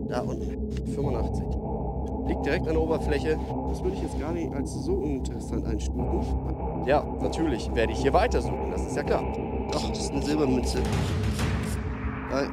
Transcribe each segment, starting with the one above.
Da unten. 85. Liegt direkt an der Oberfläche. Das würde ich jetzt gar nicht als so uninteressant einstufen. Ja, natürlich werde ich hier weitersuchen, das ist ja klar. Doch, das ist eine Silbermünze. Geil.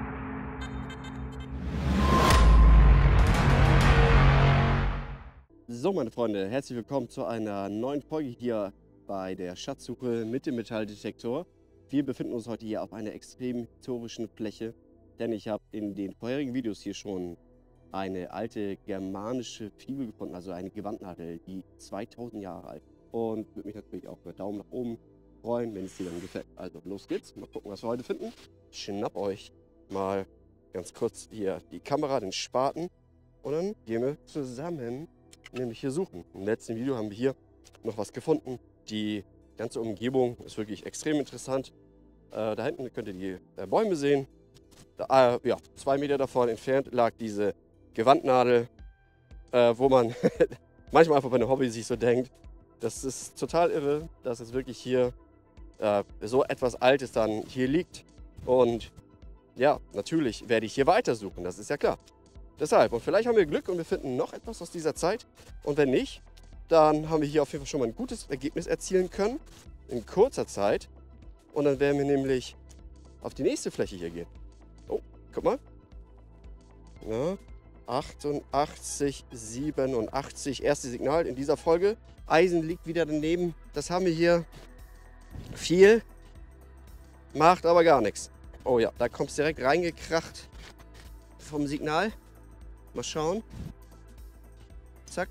So, meine Freunde, herzlich willkommen zu einer neuen Folge hier bei der Schatzsuche mit dem Metalldetektor. Wir befinden uns heute hier auf einer extrem historischen Fläche, denn ich habe in den vorherigen Videos hier schon eine alte germanische Fibel gefunden, also eine Gewandnadel, die 2000 Jahre alt. Und würde mich natürlich auch über Daumen nach oben freuen, wenn es dir dann gefällt. Also los geht's, mal gucken, was wir heute finden. Ich schnapp euch mal ganz kurz hier die Kamera, den Spaten, und dann gehen wir zusammen nämlich hier suchen. Im letzten Video haben wir hier noch was gefunden. Die ganze Umgebung ist wirklich extrem interessant. Da hinten könnt ihr die Bäume sehen. Da, ja, 2 Meter davon entfernt lag diese Gewandnadel, wo man manchmal einfach bei einem Hobby sich so denkt, das ist total irre, dass es wirklich hier so etwas Altes dann hier liegt. Und ja, natürlich werde ich hier weitersuchen, das ist ja klar. Deshalb, und vielleicht haben wir Glück und wir finden noch etwas aus dieser Zeit. Und wenn nicht, dann haben wir hier auf jeden Fall schon mal ein gutes Ergebnis erzielen können, in kurzer Zeit. Und dann werden wir nämlich auf die nächste Fläche hier gehen. Oh, guck mal. Ja, 88, 87, erste Signal in dieser Folge. Eisen liegt wieder daneben. Das haben wir hier viel, macht aber gar nichts. Oh ja, da kommt es direkt reingekracht vom Signal. Mal schauen. Zack.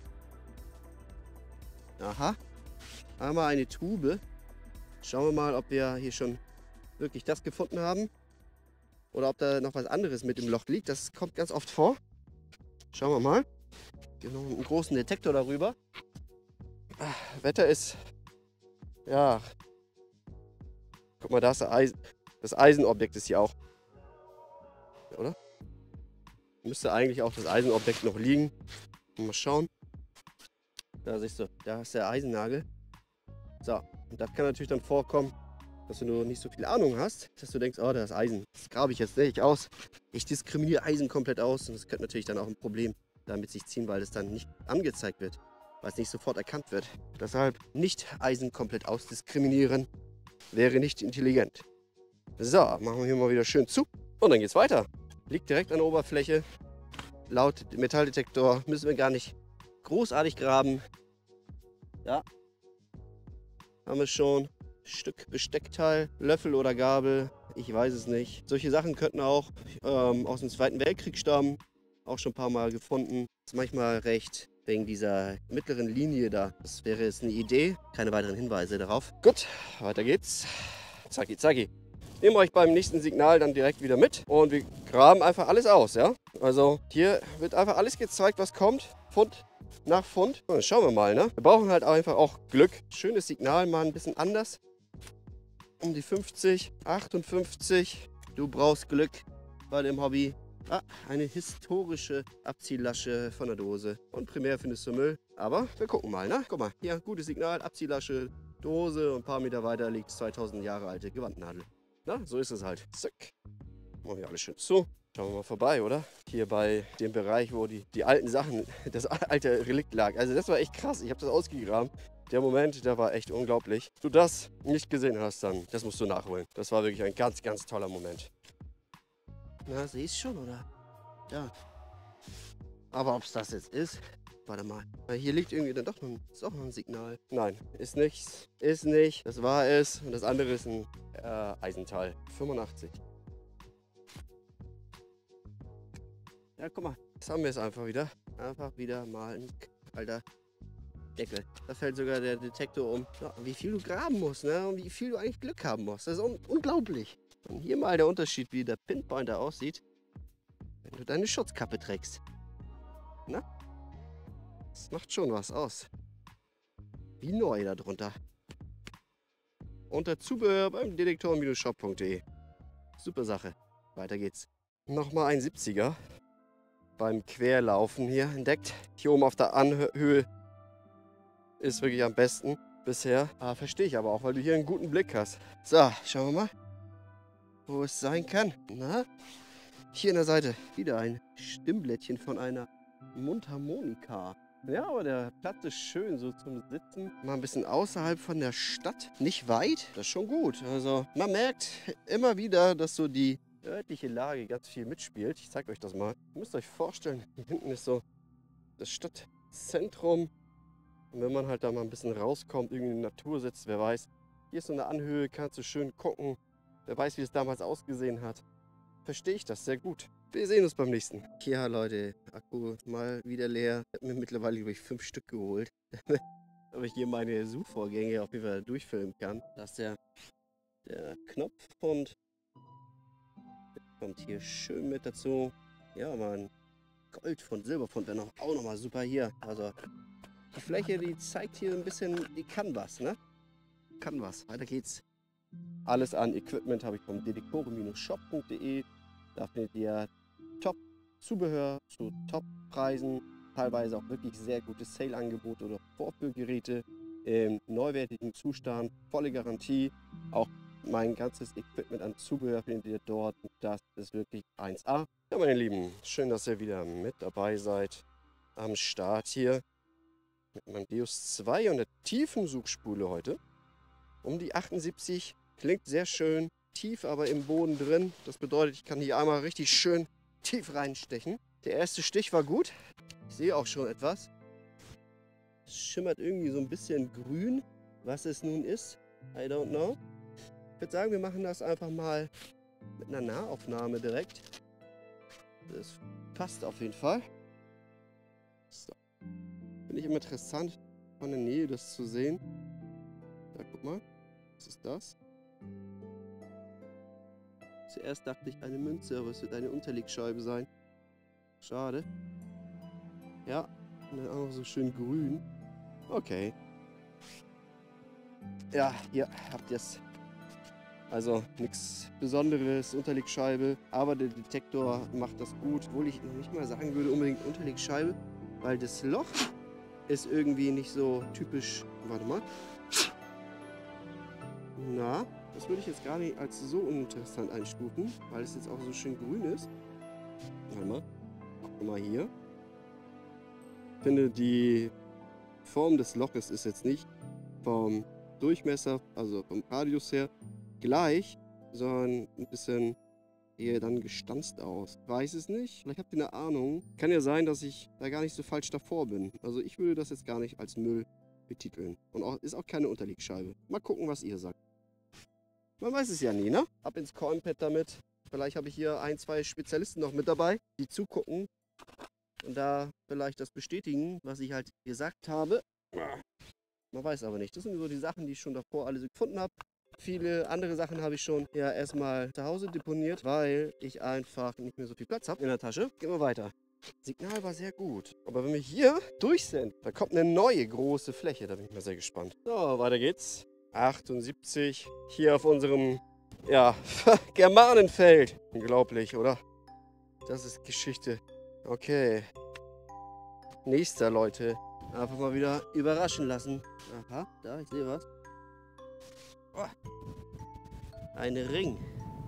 Aha. Einmal eine Tube. Schauen wir mal, ob wir hier schon wirklich das gefunden haben. Oder ob da noch was anderes mit dem Loch liegt. Das kommt ganz oft vor. Schauen wir mal. Hier noch einen großen Detektor darüber. Wetter ist... Ja. Guck mal, da ist das Eisenobjekt ist hier auch. Oder? Müsste eigentlich auch das Eisenobjekt noch liegen. Mal schauen. Da siehst du, da ist der Eisennagel. So, und das kann natürlich dann vorkommen, dass du nur nicht so viel Ahnung hast, dass du denkst, oh, da ist Eisen. Das grabe ich jetzt nicht aus. Ich diskriminiere Eisen komplett aus. Und das könnte natürlich dann auch ein Problem damit sich ziehen, weil es dann nicht angezeigt wird, weil es nicht sofort erkannt wird. Deshalb nicht Eisen komplett ausdiskriminieren, wäre nicht intelligent. So, machen wir hier mal wieder schön zu. Und dann geht's weiter. Liegt direkt an der Oberfläche. Laut Metalldetektor müssen wir gar nicht großartig graben. Ja. Haben wir schon. Stück Besteckteil, Löffel oder Gabel. Ich weiß es nicht. Solche Sachen könnten auch aus dem Zweiten Weltkrieg stammen. Auch schon ein paar Mal gefunden. Ist manchmal recht wegen dieser mittleren Linie da. Das wäre jetzt eine Idee. Keine weiteren Hinweise darauf. Gut, weiter geht's. Zacki, zacki. Nehmen euch beim nächsten Signal dann direkt wieder mit und wir graben einfach alles aus, ja? Also hier wird einfach alles gezeigt, was kommt, Fund nach Fund. Und dann schauen wir mal, ne? Wir brauchen halt einfach auch Glück. Schönes Signal, mal ein bisschen anders. Um die 50, 58. Du brauchst Glück bei dem Hobby. Ah, eine historische Abziehlasche von der Dose. Und primär findest du Müll. Aber wir gucken mal, ne? Guck mal, hier, gutes Signal, Abziehlasche, Dose und ein paar Meter weiter liegt 2000 Jahre alte Gewandnadel. Na, so ist es halt. Zack. Machen wir alles schön zu. Schauen wir mal vorbei, oder? Hier bei dem Bereich, wo die alten Sachen, das alte Relikt lag. Also das war echt krass. Ich habe das ausgegraben. Der Moment, der war echt unglaublich. Du das nicht gesehen hast, dann das musst du nachholen. Das war wirklich ein ganz, ganz toller Moment. Na, siehst schon, oder? Ja. Aber ob es das jetzt ist, warte mal. Hier liegt irgendwie dann doch noch, ist auch noch ein Signal. Nein, ist nichts. Ist nicht. Das war es. Und das andere ist ein Eisenteil. 85. Ja, guck mal. Jetzt haben wir es einfach wieder. Einfach wieder mal ein alter Deckel. Da fällt sogar der Detektor um. Ja, wie viel du graben musst, ne? Und wie viel du eigentlich Glück haben musst. Das ist unglaublich. Und hier mal der Unterschied, wie der Pinpointer aussieht, wenn du deine Schutzkappe trägst. Na? Das macht schon was aus. Wie neu da drunter. Unter Zubehör beim detektoren-shop.de. Super Sache. Weiter geht's. Nochmal ein 70er. Beim Querlaufen hier entdeckt. Hier oben auf der Anhöhe ist wirklich am besten bisher. Verstehe ich aber auch, weil du hier einen guten Blick hast. So, schauen wir mal, wo es sein kann. Na? Hier an der Seite wieder ein Stimmblättchen von einer Mundharmonika. Ja, aber der Platz ist schön so zum Sitzen. Mal ein bisschen außerhalb von der Stadt. Nicht weit, das ist schon gut. Also man merkt immer wieder, dass so die örtliche Lage ganz viel mitspielt. Ich zeige euch das mal. Ihr müsst euch vorstellen, hier hinten ist so das Stadtzentrum. Und wenn man halt da mal ein bisschen rauskommt, irgendwie in die Natur sitzt, wer weiß. Hier ist so eine Anhöhe, kannst du schön gucken. Wer weiß, wie es damals ausgesehen hat. Verstehe ich das sehr gut. Wir sehen uns beim nächsten. Ja, Leute, Akku mal wieder leer. Ich habe mir mittlerweile, glaube ich, 5 Stück geholt. Damit ich hier meine Suchvorgänge auf jeden Fall durchfilmen kann. Da ist der Knopfpfund. Der kommt hier schön mit dazu. Ja, Mann. Goldpfund, Silberpfund wäre auch nochmal super hier. Also, die Fläche, die zeigt hier ein bisschen, die kann was, ne? Kann was. Weiter geht's. Alles an Equipment habe ich vom dedecore-shop.de. Da findet ihr Top-Zubehör zu Top-Preisen. Teilweise auch wirklich sehr gute Sale-Angebote oder Vorführgeräte im neuwertigen Zustand. Volle Garantie. Auch mein ganzes Equipment an Zubehör findet ihr dort. Das ist wirklich 1A. Ja, meine Lieben, schön, dass ihr wieder mit dabei seid. Am Start hier mit meinem Deus 2 und der tiefen Suchspule heute. Um die 78. Klingt sehr schön, tief aber im Boden drin. Das bedeutet, ich kann hier einmal richtig schön tief reinstechen. Der erste Stich war gut. Ich sehe auch schon etwas. Es schimmert irgendwie so ein bisschen grün. Was es nun ist, I don't know. Ich würde sagen, wir machen das einfach mal mit einer Nahaufnahme direkt. Das passt auf jeden Fall. So. Finde ich immer interessant, von der Nähe das zu sehen. Ja, guck mal. Was ist das? Zuerst dachte ich eine Münze, aber es wird eine Unterlegscheibe sein. Schade. Ja, und dann auch noch so schön grün. Okay. Ja, hier habt ihr es. Also nichts Besonderes, Unterlegscheibe. Aber der Detektor macht das gut. Obwohl ich noch nicht mal sagen würde, unbedingt Unterlegscheibe. Weil das Loch ist irgendwie nicht so typisch. Warte mal. Na, das würde ich jetzt gar nicht als so uninteressant einstufen, weil es jetzt auch so schön grün ist. Warte mal. Guck mal hier. Ich finde, die Form des Loches ist jetzt nicht vom Durchmesser, also vom Radius her, gleich, sondern ein bisschen eher dann gestanzt aus. Weiß es nicht. Vielleicht habt ihr eine Ahnung. Kann ja sein, dass ich da gar nicht so falsch davor bin. Also ich würde das jetzt gar nicht als Müll betiteln. Und auch, ist auch keine Unterlegscheibe. Mal gucken, was ihr sagt. Man weiß es ja nie, ne? Ab ins Coinpad damit. Vielleicht habe ich hier 1, 2 Spezialisten noch mit dabei, die zugucken und da vielleicht das bestätigen, was ich halt gesagt habe. Man weiß aber nicht. Das sind so die Sachen, die ich schon davor alle so gefunden habe. Viele andere Sachen habe ich schon ja erstmal zu Hause deponiert, weil ich einfach nicht mehr so viel Platz habe in der Tasche. Gehen wir weiter. Signal war sehr gut. Aber wenn wir hier durch sind, da kommt eine neue große Fläche. Da bin ich mal sehr gespannt. So, weiter geht's. 78. Hier auf unserem, ja, Germanenfeld. Unglaublich, oder? Das ist Geschichte. Okay. Nächster, Leute. Einfach mal wieder überraschen lassen. Aha, da, ich sehe was. Oh. Ein Ring.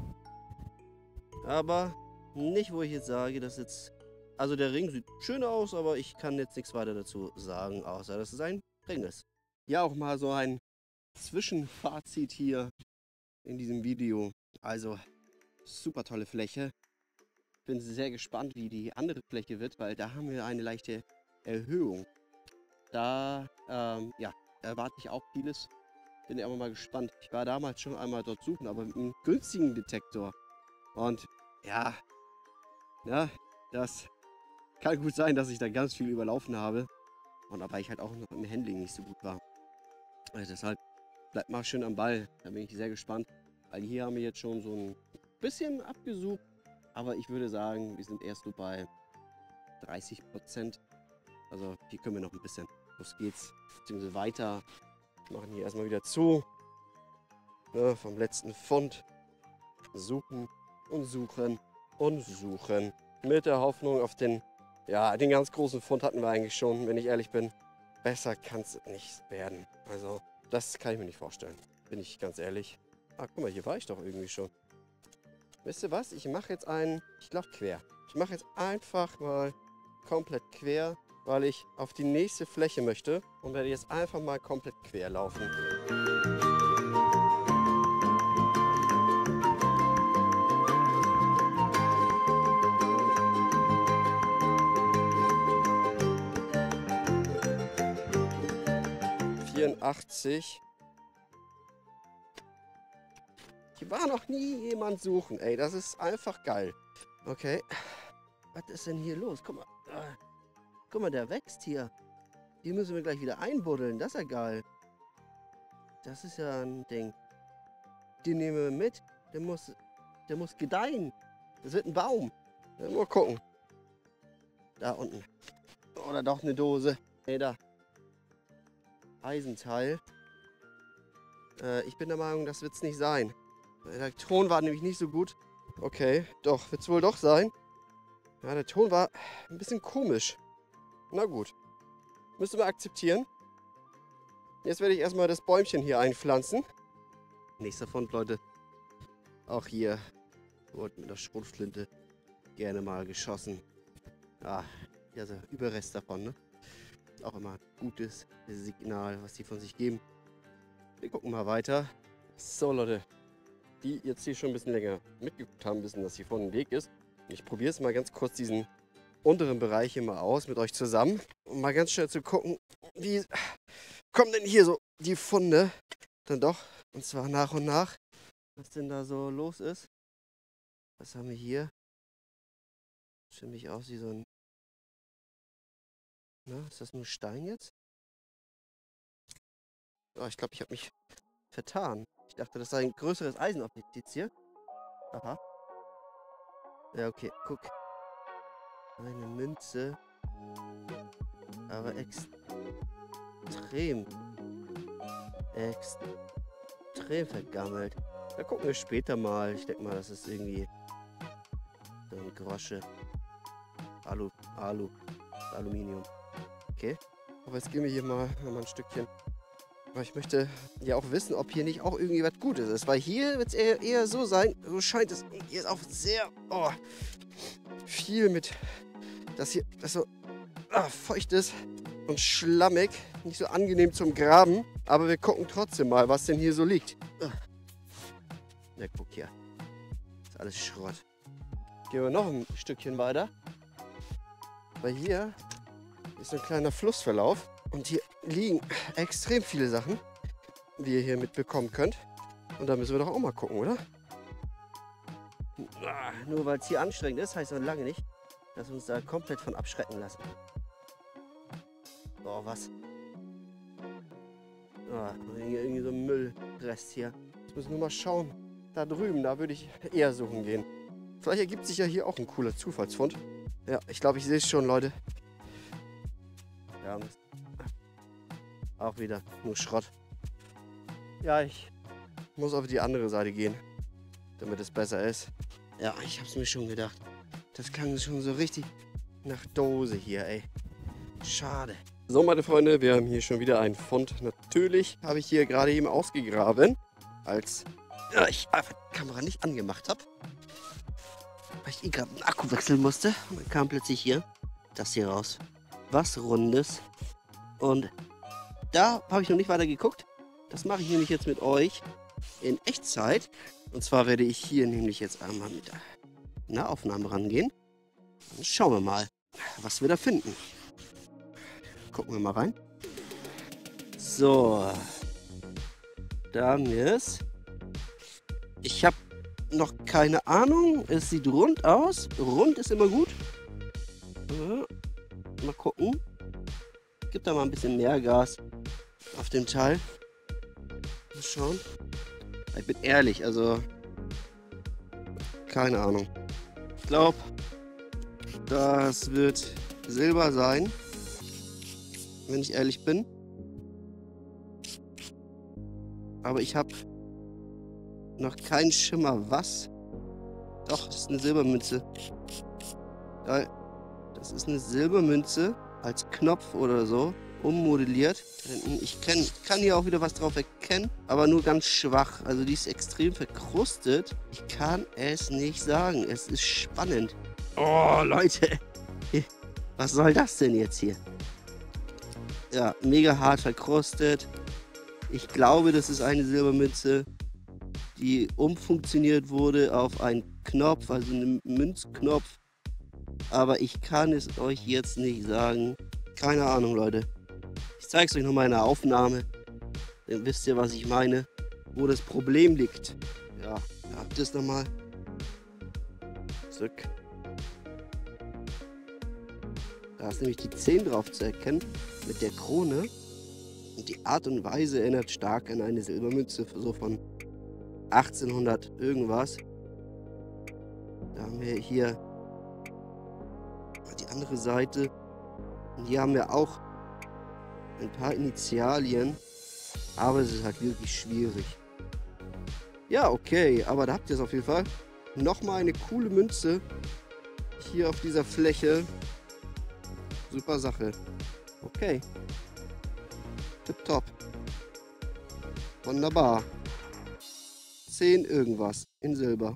Aber nicht, wo ich jetzt sage, dass jetzt... Also der Ring sieht schön aus, aber ich kann jetzt nichts weiter dazu sagen, außer dass es ein Ring ist. Ja, auch mal so ein Zwischenfazit hier in diesem Video. Also, super tolle Fläche. Bin sehr gespannt, wie die andere Fläche wird, weil da haben wir eine leichte Erhöhung. Da, ja, erwarte ich auch vieles. Bin aber mal gespannt. Ich war damals schon einmal dort suchen, aber mit einem günstigen Detektor. Und ja, na, das kann gut sein, dass ich da ganz viel überlaufen habe. Und aber ich halt auch noch im Handling nicht so gut war. Also deshalb bleibt mal schön am Ball. Da bin ich sehr gespannt. Weil hier haben wir jetzt schon so ein bisschen abgesucht. Aber ich würde sagen, wir sind erst so bei 30%. Also hier können wir noch ein bisschen. Los geht's. Beziehungsweise weiter. Wir machen hier erstmal wieder zu. Ja, vom letzten Fund. Suchen und suchen und suchen. Mit der Hoffnung auf den, ja, den ganz großen Fund hatten wir eigentlich schon, wenn ich ehrlich bin. Besser kann es nicht werden. Also, das kann ich mir nicht vorstellen. Bin ich ganz ehrlich. Ah, guck mal, hier war ich doch irgendwie schon. wisst ihr was? Ich mache jetzt einen, ich glaube quer. Ich mache jetzt einfach mal komplett quer, weil ich auf die nächste Fläche möchte und werde jetzt einfach mal komplett quer laufen. Hier war noch nie jemand suchen, ey. Das ist einfach geil. Okay. Was ist denn hier los? Guck mal. Guck mal, der wächst hier. Hier müssen wir gleich wieder einbuddeln. Das ist ja geil. Das ist ja ein Ding. Den nehmen wir mit. Der muss gedeihen. Das wird ein Baum. Mal gucken. Da unten. Oder doch eine Dose. Ey, da. Eisenteil. Ich bin der Meinung, das wird es nicht sein. Der Ton war nämlich nicht so gut. Okay, doch, wird es wohl doch sein. Ja, der Ton war ein bisschen komisch. Na gut. Müssen wir akzeptieren. Jetzt werde ich erstmal das Bäumchen hier einpflanzen. Nächster Fund, Leute. Auch hier wurde mit der Schrotflinte gerne mal geschossen. Ja, hier ist der Überrest davon, ne? Auch immer ein gutes Signal, was die von sich geben. Wir gucken mal weiter. So, Leute, die jetzt hier schon ein bisschen länger mitgeguckt haben, wissen, dass hier vorne ein Weg ist. Ich probiere es mal ganz kurz diesen unteren Bereich hier mal aus mit euch zusammen, um mal ganz schnell zu gucken, wie kommen denn hier so die Funde dann doch, und zwar nach und nach, was denn da so los ist. Was haben wir hier? Sieht für mich aus wie so ein... Na, ist das nur Stein jetzt? Oh, ich glaube, ich habe mich vertan. Ich dachte, das sei ein größeres Eisenobjekt jetzt hier. Aha. Ja, okay, guck. Eine Münze. Aber extrem vergammelt. Da gucken wir später mal. Ich denke mal, das ist irgendwie so ein Grosche. Aluminium. Okay. Aber jetzt gehen wir hier mal ein Stückchen. Aber ich möchte ja auch wissen, ob hier nicht auch irgendwie was Gutes ist. Weil hier wird es eher so sein, so scheint es. Hier ist auch sehr viel mit, dass hier das so feucht ist und schlammig. Nicht so angenehm zum Graben. Aber wir gucken trotzdem mal, was denn hier so liegt. Na, guck hier. Das ist alles Schrott. Gehen wir noch ein Stückchen weiter. Weil hier ist ein kleiner Flussverlauf. Und hier liegen extrem viele Sachen, wie ihr hier mitbekommen könnt. Und da müssen wir doch auch mal gucken, oder? Nur weil es hier anstrengend ist, heißt noch lange nicht, dass wir uns da komplett von abschrecken lassen. Boah, was? Irgendwie so ein Müllrest hier. Jetzt müssen wir mal schauen. Da drüben, da würde ich eher suchen gehen. Vielleicht ergibt sich ja hier auch ein cooler Zufallsfund. Ja, ich glaube, ich sehe es schon, Leute. Ja, auch wieder nur Schrott. Ja, ich muss auf die andere Seite gehen, damit es besser ist. Ja, ich habe es mir schon gedacht. Das klang schon so richtig nach Dose hier, ey. Schade. So, meine Freunde, wir haben hier schon wieder einen Fund. Natürlich habe ich hier gerade eben ausgegraben, als ich einfach die Kamera nicht angemacht habe. Weil ich gerade einen Akku wechseln musste. Und dann kam plötzlich hier das hier raus. Was Rundes. Und da habe ich noch nicht weiter geguckt. Das mache ich nämlich jetzt mit euch in Echtzeit. Und zwar werde ich hier nämlich jetzt einmal mit einer Aufnahme rangehen. Und schauen wir mal, was wir da finden. Gucken wir mal rein. So. Da haben wir es. Ich habe noch keine Ahnung. Es sieht rund aus. Rund ist immer gut. Mal gucken. Gibt da mal ein bisschen mehr Gas auf dem Teil. Mal schauen. Ich bin ehrlich, also keine Ahnung. Ich glaube, das wird Silber sein, wenn ich ehrlich bin. Aber ich habe noch keinen Schimmer, was. Doch, das ist eine Silbermünze. Das ist eine Silbermünze als Knopf oder so. ummodelliert. Ich kann hier auch wieder was drauf erkennen, aber nur ganz schwach. Also die ist extrem verkrustet. Ich kann es nicht sagen. Es ist spannend. Oh, Leute. Was soll das denn jetzt hier? Ja, mega hart verkrustet. Ich glaube, das ist eine Silbermünze, die umfunktioniert wurde auf einen Knopf, also einen Münzknopf. Aber ich kann es euch jetzt nicht sagen. Keine Ahnung, Leute. Ich zeige es euch nochmal in der Aufnahme. Dann wisst ihr, was ich meine. Wo das Problem liegt. Ja, da habt ihr es nochmal. Zurück. Da ist nämlich die 10 drauf zu erkennen. Mit der Krone. Und die Art und Weise erinnert stark an eine Silbermünze. So von 1800 irgendwas. Da haben wir hier die andere Seite. Und hier haben wir auch ein paar Initialien. Aber es ist halt wirklich schwierig. Ja, okay. Aber da habt ihr es auf jeden Fall. Nochmal eine coole Münze. Hier auf dieser Fläche. Super Sache. Okay. Tipptopp. Wunderbar. 10 irgendwas in Silber.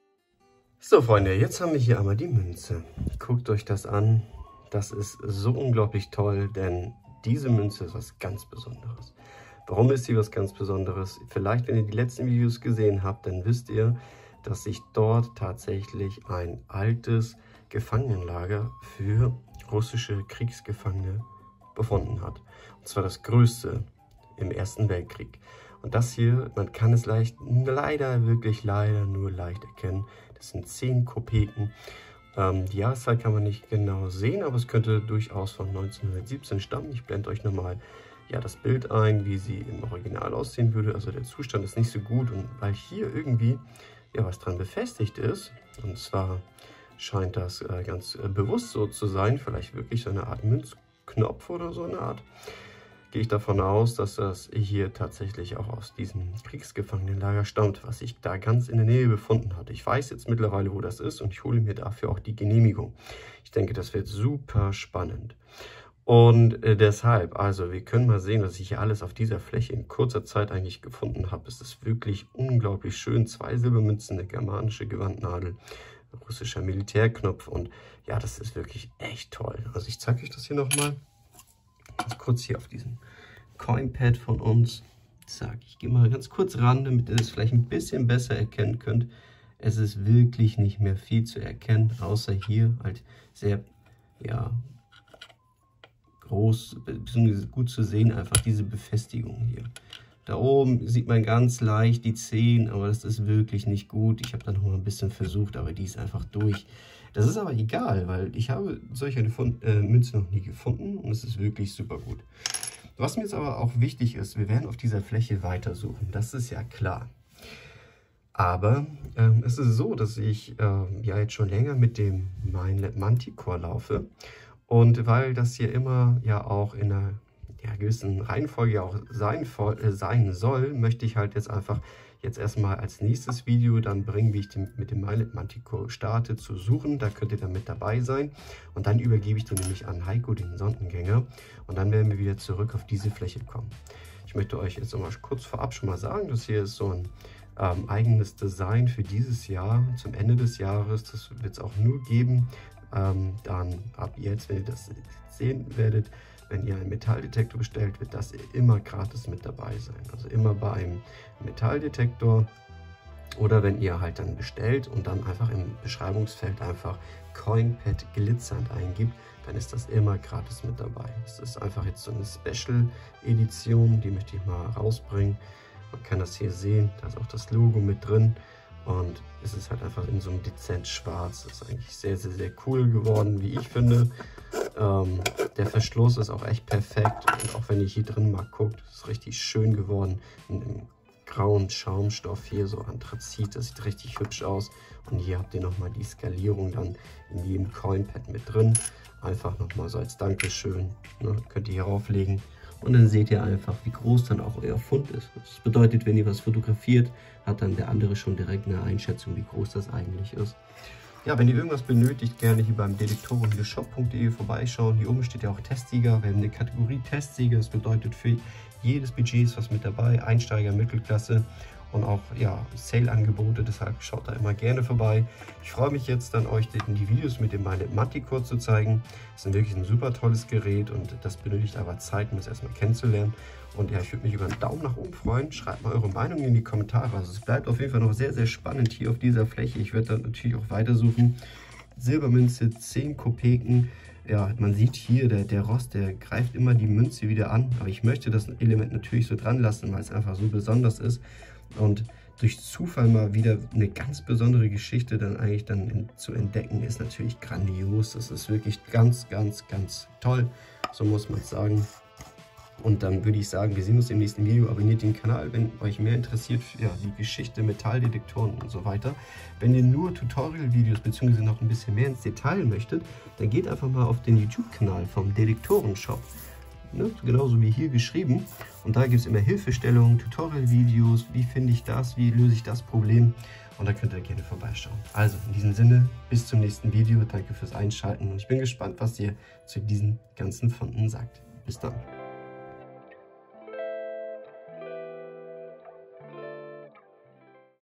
So Freunde, jetzt haben wir hier einmal die Münze. Guckt euch das an. Das ist so unglaublich toll, denn diese Münze ist was ganz Besonderes. Warum ist sie was ganz Besonderes? Vielleicht, wenn ihr die letzten Videos gesehen habt, dann wisst ihr, dass sich dort tatsächlich ein altes Gefangenenlager für russische Kriegsgefangene befunden hat. Und zwar das größte im Ersten Weltkrieg. Und das hier, man kann es wirklich leider nur leicht erkennen. Das sind 10 Kopeken. Die Jahreszeit kann man nicht genau sehen, aber es könnte durchaus von 1917 stammen. Ich blende euch nochmal das Bild ein, wie sie im Original aussehen würde. Also der Zustand ist nicht so gut, und weil hier irgendwie was dran befestigt ist, und zwar scheint das ganz bewusst so zu sein, vielleicht wirklich so eine Art Münzknopf oder so eine Art, gehe ich davon aus, dass das hier tatsächlich auch aus diesem Kriegsgefangenenlager stammt, was sich da ganz in der Nähe befunden hat. Ich weiß jetzt mittlerweile, wo das ist, und ich hole mir dafür auch die Genehmigung. Ich denke, das wird super spannend. Und deshalb, also wir können mal sehen, was ich hier alles auf dieser Fläche in kurzer Zeit eigentlich gefunden habe. Es ist wirklich unglaublich schön. 2 Silbermünzen, eine germanische Gewandnadel, russischer Militärknopf, und ja, das ist wirklich echt toll. Also ich zeige euch das hier nochmal. Ganz kurz hier auf diesem Coinpad von uns. Zack, ich gehe mal ganz kurz ran, damit ihr das vielleicht ein bisschen besser erkennen könnt. Es ist wirklich nicht mehr viel zu erkennen, außer hier halt sehr, groß, beziehungsweise gut zu sehen, einfach diese Befestigung hier. Da oben sieht man ganz leicht die 10, aber das ist wirklich nicht gut. Ich habe da noch mal ein bisschen versucht, aber die ist einfach durch. Das ist aber egal, weil ich habe solche Münze noch nie gefunden, und es ist wirklich super gut. Was mir jetzt aber auch wichtig ist, wir werden auf dieser Fläche weitersuchen, das ist ja klar. Aber es ist so, dass ich jetzt schon länger mit dem Mindlab Manticore laufe, und weil das hier immer auch in einer gewissen Reihenfolge auch sein soll, möchte ich halt jetzt erstmal als nächstes Video dann bringen, wie ich mit dem Mindlab Manticore starte zu suchen. Da könnt ihr dann mit dabei sein, und dann übergebe ich den nämlich an Heiko, den Sondengänger, und dann werden wir wieder zurück auf diese Fläche kommen. Ich möchte euch jetzt nochmal kurz vorab schon mal sagen, das hier ist so ein eigenes Design für dieses Jahr, zum Ende des Jahres. Das wird es auch nur geben, dann ab jetzt, wenn ihr das sehen werdet, wenn ihr einen Metalldetektor bestellt, wird das immer gratis mit dabei sein. Also immer bei einem Metalldetektor, oder wenn ihr halt dann bestellt und dann einfach im Beschreibungsfeld einfach Coinpad glitzernd eingibt, dann ist das immer gratis mit dabei. Das ist einfach jetzt so eine Special-Edition, die möchte ich mal rausbringen. Man kann das hier sehen, da ist auch das Logo mit drin. Und es ist halt einfach in so einem dezent schwarz. Das ist eigentlich sehr, sehr, sehr cool geworden, wie ich finde. Der Verschluss ist auch echt perfekt. Und auch wenn ihr hier drin mal guckt, ist es richtig schön geworden. In einem grauen Schaumstoff hier, so Anthrazit. Das sieht richtig hübsch aus. Und hier habt ihr nochmal die Skalierung dann in jedem Coinpad mit drin. Einfach nochmal so als Dankeschön. Ne? Könnt ihr hier rauflegen. Und dann seht ihr einfach, wie groß dann auch euer Fund ist. Das bedeutet, wenn ihr was fotografiert, hat dann der andere schon direkt eine Einschätzung, wie groß das eigentlich ist. Ja, wenn ihr irgendwas benötigt, gerne hier beim detektoren-shop.de vorbeischauen. Hier oben steht ja auch Testsieger. Wir haben eine Kategorie Testsieger. Das bedeutet, für jedes Budget ist was mit dabei. Einsteiger, Mittelklasse und auch ja, Sale-Angebote. Deshalb schaut da immer gerne vorbei. Ich freue mich jetzt dann, euch die Videos mit dem Magnet Manticore zu zeigen. Das ist wirklich ein super tolles Gerät und das benötigt aber Zeit, um es erstmal kennenzulernen. Und ja, ich würde mich über einen Daumen nach oben freuen. Schreibt mal eure Meinung in die Kommentare. Also es bleibt auf jeden Fall noch sehr, sehr spannend hier auf dieser Fläche. Ich werde dann natürlich auch weitersuchen. Silbermünze, 10 Kopeken. Ja, man sieht hier, der Rost, der greift immer die Münze wieder an. Aber ich möchte das Element natürlich so dran lassen, weil es einfach so besonders ist. Und durch Zufall mal wieder eine ganz besondere Geschichte zu entdecken, ist natürlich grandios. Das ist wirklich ganz, ganz, ganz toll. So muss man es sagen. Und dann würde ich sagen, wir sehen uns im nächsten Video. Abonniert den Kanal, wenn euch mehr interessiert, ja, die Geschichte, Metalldetektoren und so weiter. Wenn ihr nur Tutorial-Videos bzw. noch ein bisschen mehr ins Detail möchtet, dann geht einfach mal auf den YouTube-Kanal vom Detektoren-Shop. Ne? Genauso wie hier geschrieben. Und da gibt es immer Hilfestellungen, Tutorial-Videos, wie finde ich das, wie löse ich das Problem. Und da könnt ihr gerne vorbeischauen. Also in diesem Sinne, bis zum nächsten Video. Danke fürs Einschalten und ich bin gespannt, was ihr zu diesen ganzen Funden sagt. Bis dann.